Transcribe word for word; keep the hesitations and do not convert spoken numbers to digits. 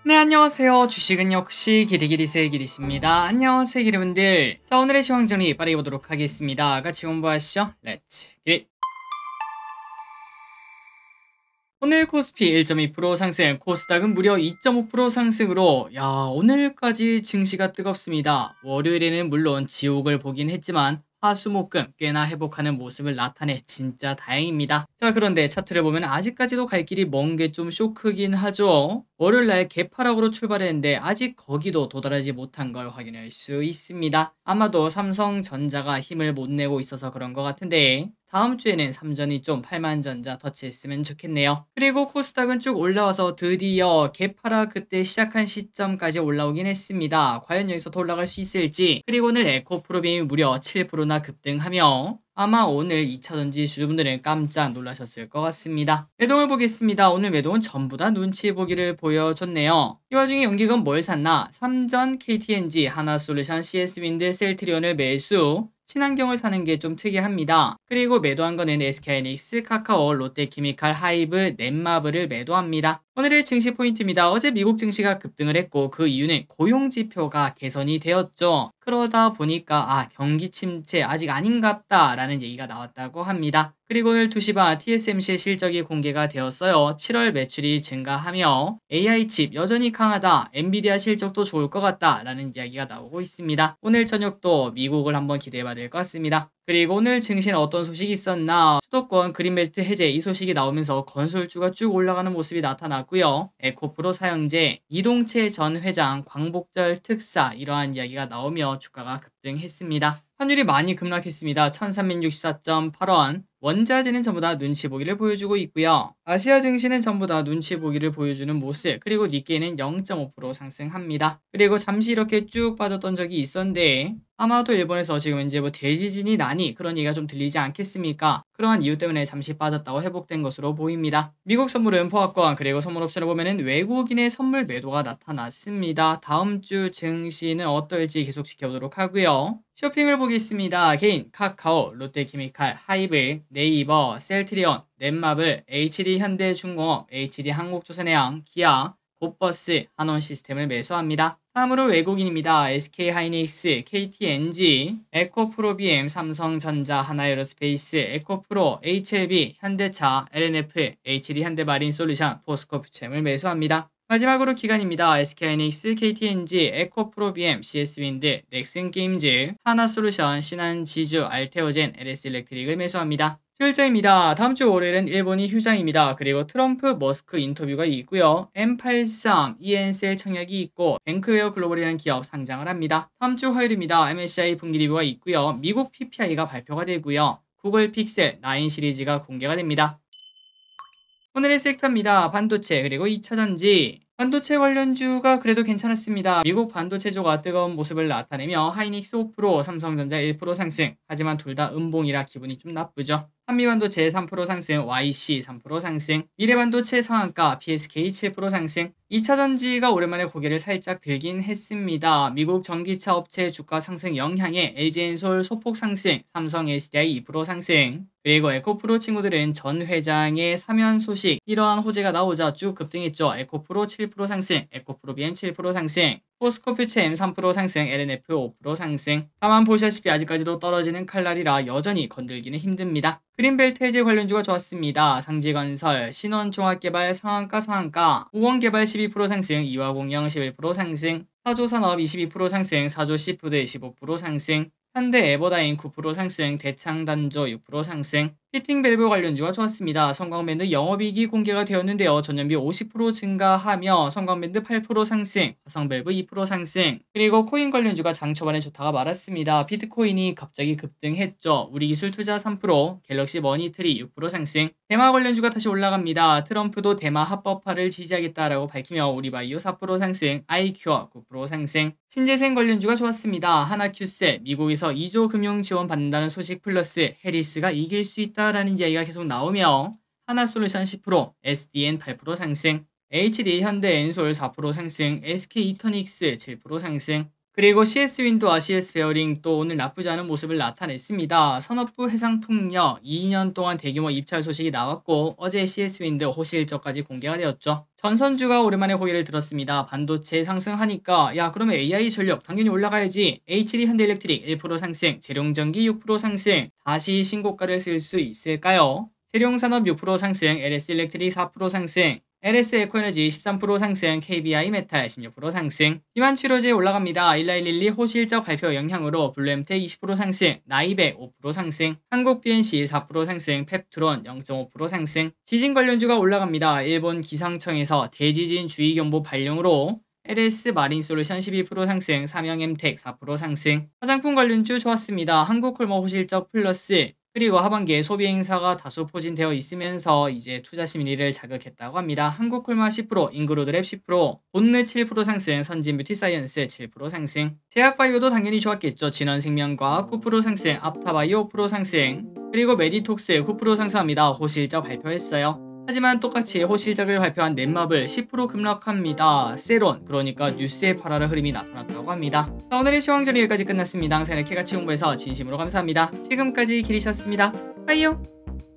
네, 안녕하세요. 주식은 역시 기리기리세의 기리십니다. 안녕하세요, 기리분들. 자, 오늘의 시황 정리 빠르게 보도록 하겠습니다. 같이 공부하시죠. 렛츠 기릿. 오늘 코스피 일 점 이 퍼센트 상승, 코스닥은 무려 이 점 오 퍼센트 상승으로 야, 오늘까지 증시가 뜨겁습니다. 월요일에는 물론 지옥을 보긴 했지만 화수목금 꽤나 회복하는 모습을 나타내 진짜 다행입니다. 자, 그런데 차트를 보면 아직까지도 갈 길이 먼 게 좀 쇼크긴 하죠. 월요일날 개파락으로 출발했는데 아직 거기도 도달하지 못한 걸 확인할 수 있습니다. 아마도 삼성전자가 힘을 못 내고 있어서 그런 것 같은데 다음 주에는 삼전이 좀 팔만전자 터치했으면 좋겠네요. 그리고 코스닥은 쭉 올라와서 드디어 개파락 그때 시작한 시점까지 올라오긴 했습니다. 과연 여기서 더 올라갈 수 있을지. 그리고 오늘 에코프로빔이 무려 칠 퍼센트나 급등하며 아마 오늘 이차전지 주주분들은 깜짝 놀라셨을 것 같습니다. 매동을 보겠습니다. 오늘 매동은 전부 다 눈치 보기를 보여줬네요. 이 와중에 연기금 뭘 샀나? 삼전, 케이티엔지, 하나솔루션, 씨에스윈드, 셀트리온을 매수. 친환경을 사는 게 좀 특이합니다. 그리고 매도한 거는 에스케이하이닉스, 카카오, 롯데케미칼, 하이브, 넷마블을 매도합니다. 오늘의 증시 포인트입니다. 어제 미국 증시가 급등을 했고 그 이유는 고용지표가 개선이 되었죠. 그러다 보니까 아, 경기 침체 아직 아닌갑다 라는 얘기가 나왔다고 합니다. 그리고 오늘 두 시 반 티에스엠씨의 실적이 공개가 되었어요. 칠월 매출이 증가하며 에이아이 칩 여전히 강하다, 엔비디아 실적도 좋을 것 같다 라는 이야기가 나오고 있습니다. 오늘 저녁도 미국을 한번 기대해봐야 될 것 같습니다. 그리고 오늘 증시는 어떤 소식이 있었나? 수도권 그린벨트 해제 이 소식이 나오면서 건설주가 쭉 올라가는 모습이 나타났고요. 에코프로 사형제, 이동채 전 회장, 광복절 특사 이러한 이야기가 나오며 주가가 급등했습니다. 환율이 많이 급락했습니다. 천삼백육십사 점 팔 원. 원자재는 전부 다 눈치 보기를 보여주고 있고요. 아시아 증시는 전부 다 눈치 보기를 보여주는 모습. 그리고 니케이는 영 점 오 퍼센트 상승합니다. 그리고 잠시 이렇게 쭉 빠졌던 적이 있었는데 아마도 일본에서 지금 이제 뭐 대지진이 나니 그런 얘기가 좀 들리지 않겠습니까? 그러한 이유 때문에 잠시 빠졌다고 회복된 것으로 보입니다. 미국 선물은 포화권 그리고 선물 옵션을 보면은 외국인의 선물 매도가 나타났습니다. 다음 주 증시는 어떨지 계속 지켜보도록 하고요. 쇼핑을 보겠습니다. 개인, 카카오, 롯데케미칼, 하이브, 네이버, 셀트리온, 넷마블, 에이치디현대중공업, 에이치디한국조선해양, 기아, 곧버스, 한원시스템을 매수합니다. 다음으로 외국인입니다. 에스케이하이닉스, 케이티엔지, 에코프로비엠, 삼성전자, 하나에어로스페이스, 에코프로, 에이치엘비, 현대차, 엘엔에프, 에이치디현대마린솔루션, 포스코퓨처엠을 매수합니다. 마지막으로 기관입니다. 에스케이하이닉스, 케이티엔지, 에코프로비엠, 씨에스윈드, 넥슨게임즈, 하나솔루션, 신한지주, 알테오젠, 엘에스일렉트릭을 매수합니다. 출자입니다. 다음 주 월요일은 일본이 휴장입니다. 그리고 트럼프 머스크 인터뷰가 있고요. 엠 팔십삼, 이엔셀 청약이 있고 뱅크웨어 글로벌이라는 기업 상장을 합니다. 다음 주 화요일입니다. 엠에스시아이 분기 리뷰가 있고요. 미국 피피아이가 발표가 되고요. 구글 픽셀 나인 시리즈가 공개가 됩니다. 오늘의 섹터입니다. 반도체 그리고 이차전지. 반도체 관련주가 그래도 괜찮았습니다. 미국 반도체주가 뜨거운 모습을 나타내며 하이닉스 오 퍼센트, 삼성전자 일 퍼센트 상승. 하지만 둘 다 음봉이라 기분이 좀 나쁘죠. 한미반도체 삼 퍼센트 상승, 와이씨 삼 퍼센트 상승, 미래반도체 상한가, 피에스케이 칠 퍼센트 상승. 이차전지가 오랜만에 고개를 살짝 들긴 했습니다. 미국 전기차 업체 주가 상승 영향에 엘지엔솔 소폭 상승, 삼성 에스디아이 이 퍼센트 상승. 그리고 에코프로 친구들은 전 회장의 사면 소식 이러한 호재가 나오자 쭉 급등했죠. 에코프로 칠 퍼센트 상승, 에코프로비엠 칠 퍼센트 상승, 포스코퓨처엠 삼 퍼센트 상승, 엘엔에프 오 퍼센트 상승. 다만 보시다시피 아직까지도 떨어지는 칼날이라 여전히 건들기는 힘듭니다. 그린벨트 해제 관련주가 좋았습니다. 상지건설, 신원종합개발 상한가 상한가, 우원개발 십이 퍼센트 상승, 이화공영 십일 퍼센트 상승, 사조산업 이십이 퍼센트 상승, 사조시푸드 십오 퍼센트 상승, 현대에버다인 구 퍼센트 상승, 대창단조 육 퍼센트 상승. 히팅밸브 관련주가 좋았습니다. 성광밴드 영업이익이 공개가 되었는데요. 전년비 오십 퍼센트 증가하며 성광밴드 팔 퍼센트 상승, 화성밸브 이 퍼센트 상승. 그리고 코인 관련주가 장 초반에 좋다가 말았습니다. 비트코인이 갑자기 급등했죠. 우리기술투자 삼 퍼센트, 갤럭시 머니트리 육 퍼센트 상승. 대마 관련주가 다시 올라갑니다. 트럼프도 대마 합법화를 지지하겠다라고 밝히며 우리바이오 사 퍼센트 상승, 아이큐어 구 퍼센트 상승. 신재생 관련주가 좋았습니다. 하나큐셀, 미국에서 이조 금융 지원 받는다는 소식 플러스 해리스가 이길 수 있다라는 이야기가 계속 나오며 하나솔루션 십 퍼센트, 에스디엔 팔 퍼센트 상승, 에이치디 현대엔솔 사 퍼센트 상승, 에스케이이터닉스 칠 퍼센트 상승. 그리고 씨에스윈도와 씨에스베어링 또 오늘 나쁘지 않은 모습을 나타냈습니다. 산업부 해상풍력 이 년 동안 대규모 입찰 소식이 나왔고 어제 씨에스윈드 호실적까지 공개가 되었죠. 전선주가 오랜만에 고개를 들었습니다. 반도체 상승하니까 야 그러면 에이아이 전력 당연히 올라가야지. 에이치디 현대일렉트릭 일 퍼센트 상승, 재룡전기 육 퍼센트 상승, 다시 신고가를 쓸 수 있을까요? 재룡산업 육 퍼센트 상승, 엘에스일렉트릭 사 퍼센트 상승, 엘에스 에코에너지 십삼 퍼센트 상승, 케이비아이 메탈 십육 퍼센트 상승, 비만치료제 올라갑니다. 일일일이 호실적 발표 영향으로 블루엠텍 이십 퍼센트 상승, 나이백 오 퍼센트 상승, 한국비엔씨 사 퍼센트 상승, 펩트론 영 점 오 퍼센트 상승, 지진 관련주가 올라갑니다. 일본 기상청에서 대지진 주의경보 발령으로 엘에스 마린솔루션 십이 퍼센트 상승, 삼양엠텍 사 퍼센트 상승, 화장품 관련주 좋았습니다. 한국콜모 호실적 플러스, 그리고 하반기에 소비 행사가 다소 포진되어 있으면서 이제 투자 심리를 자극했다고 합니다. 한국콜마 십 퍼센트, 인그로드랩 십 퍼센트, 본느 칠 퍼센트 상승, 선진 뷰티사이언스 칠 퍼센트 상승, 제약바이오도 당연히 좋았겠죠. 진원생명과학 구 퍼센트 상승, 앞타바이오 오 퍼센트 상승, 그리고 메디톡스 구 퍼센트 상승합니다. 호실적 발표했어요. 하지만 똑같이 호실적을 발표한 넷마블 십 퍼센트 급락합니다. 세론, 그러니까 뉴스에 팔아라 흐름이 나타났다고 합니다. 자, 오늘의 시황전이 여기까지 끝났습니다. 항상 이렇게 같이 공부해서 진심으로 감사합니다. 지금까지 길이셨습니다. 빠이요.